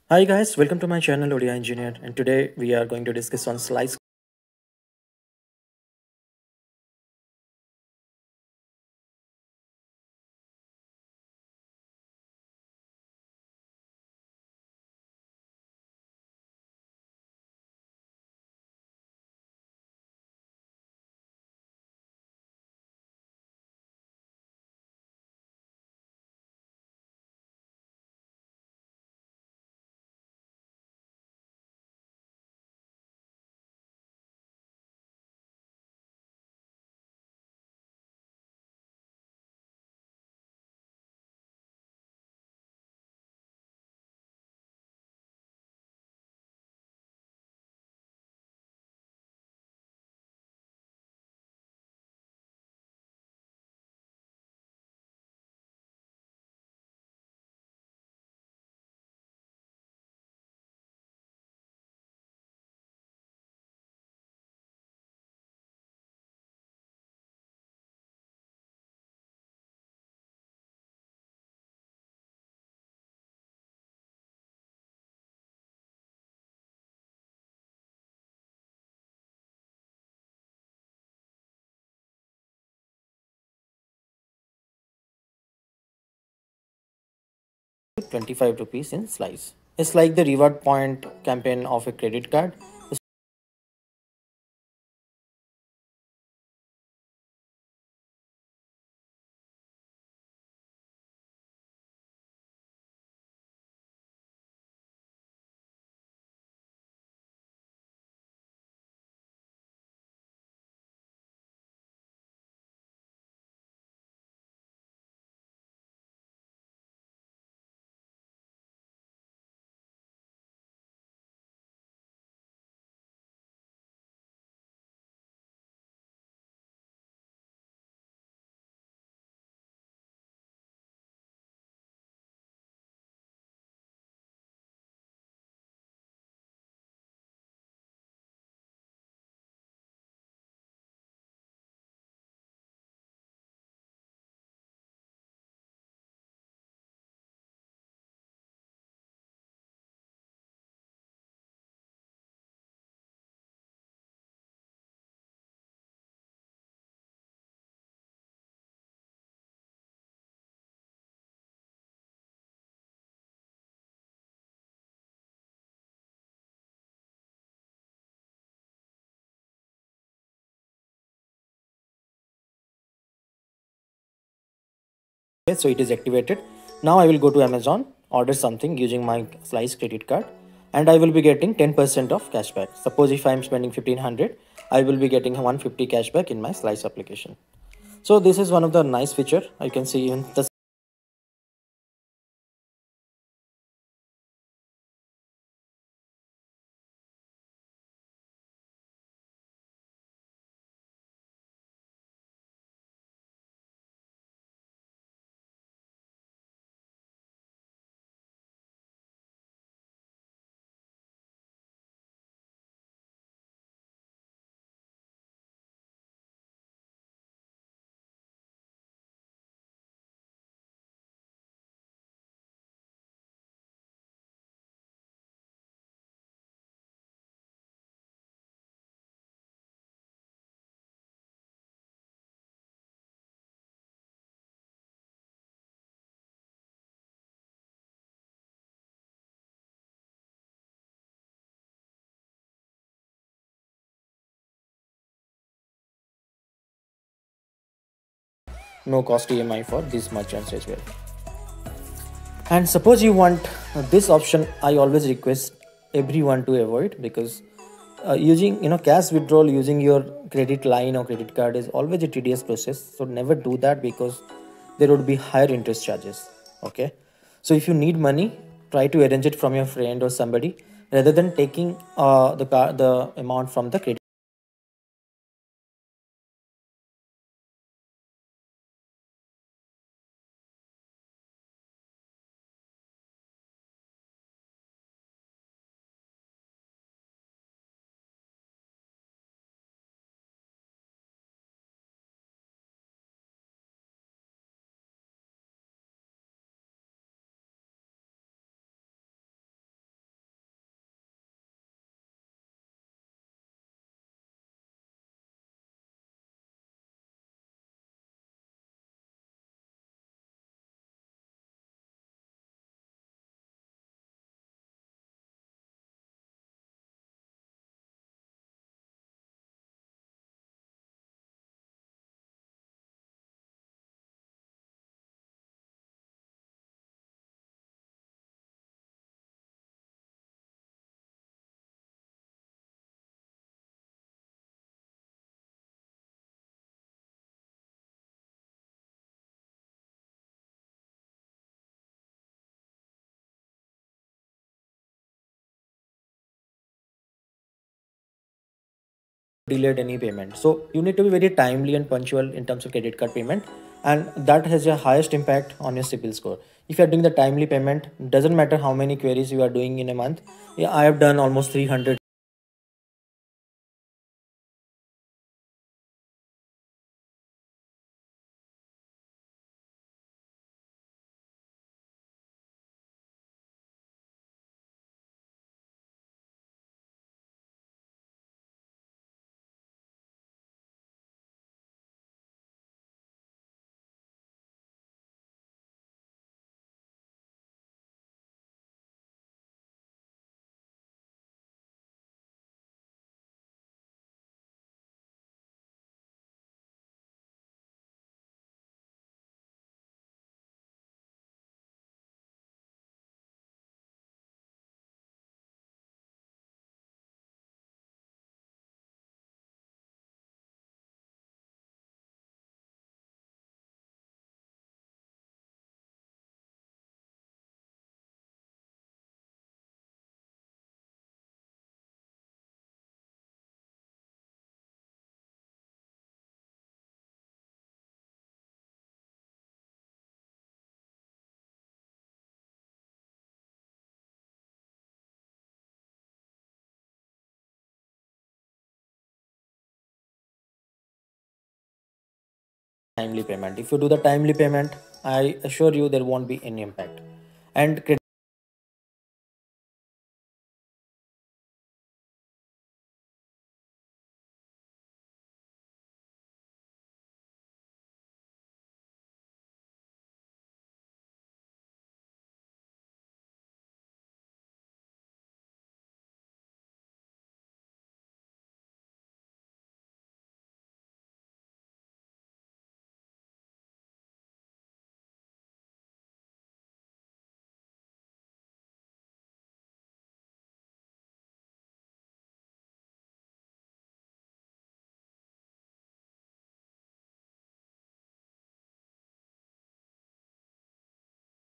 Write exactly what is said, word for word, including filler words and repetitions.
Hi guys, welcome to my channel O D I Engineer, and today we are going to discuss on slice twenty-five rupees in slice. It's like the reward point campaign of a credit card. Okay, so it is activated. Now I will go to Amazon, order something using my slice credit card, and I will be getting ten percent of cashback. Suppose if I am spending fifteen hundred, I will be getting one hundred fifty cashback in my slice application. So this is one of the nice feature. I can see even the no cost E M I for these merchants as well. And suppose you want uh, this option, I always request everyone to avoid, because uh, using you know cash withdrawal using your credit line or credit card is always a tedious process. So never do that, because there would be higher interest charges. Okay, so if you need money, try to arrange it from your friend or somebody, rather than taking uh, the car the amount from the credit. delayed any payment. So you need to be very timely and punctual in terms of credit card payment, and that has a highest impact on your CIBIL score. If you are doing the timely payment, doesn't matter how many queries you are doing in a month. Yeah, I have done almost three hundred timely payment. If you do the timely payment, I assure you there won't be any impact. And